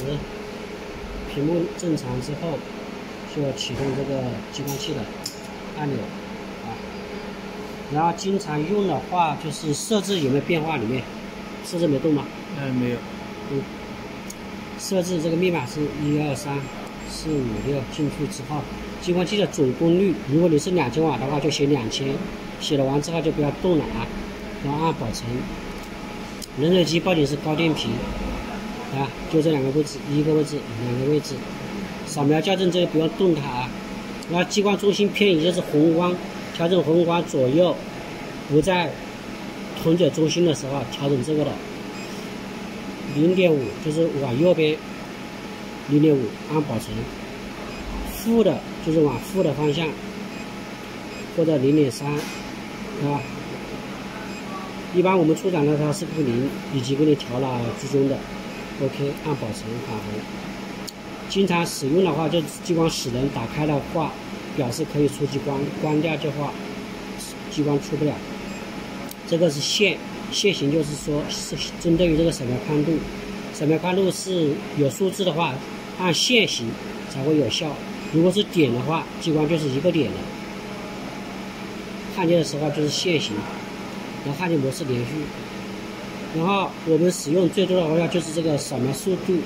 屏幕正常之后，就启动这个激光器的按钮啊。然后经常用的话，就是设置有没有变化？里面设置没动吗？ 没有。 设置这个密码是1234556，进去之后，激光器的总功率，如果你是2000瓦的话，就写2000，写了完之后就不要动了啊，然后按保存。冷水机报警是高电平啊，就这2个位置，一个位置，2个位置。扫描校正这个不用动它啊。然后激光中心偏移就是红光，调整红光左右不在同者中心的时候调整这个的。0.5就是往右边，0.5按保存。负的就是往负的方向，或者0.3，啊。一般我们出厂的它是0，已经给你调了居中的 ，OK， 按保存返回。经常使用的话，就激光使能打开的话，表示可以出激光；关掉的话，激光出不了。这个是线型，就是说是针对于这个扫描宽度，扫描宽度是有数字的话，按线型才会有效。如果是点的话，激光就是一个点的。焊接的时候就是线型。然后焊接模式连续，然后我们使用最多的话就是这个扫描速度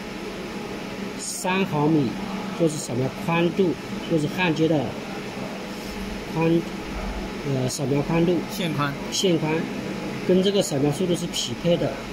3毫米，就是扫描宽度，就是焊接的扫描宽度线宽， 跟这个扫描速度是匹配的。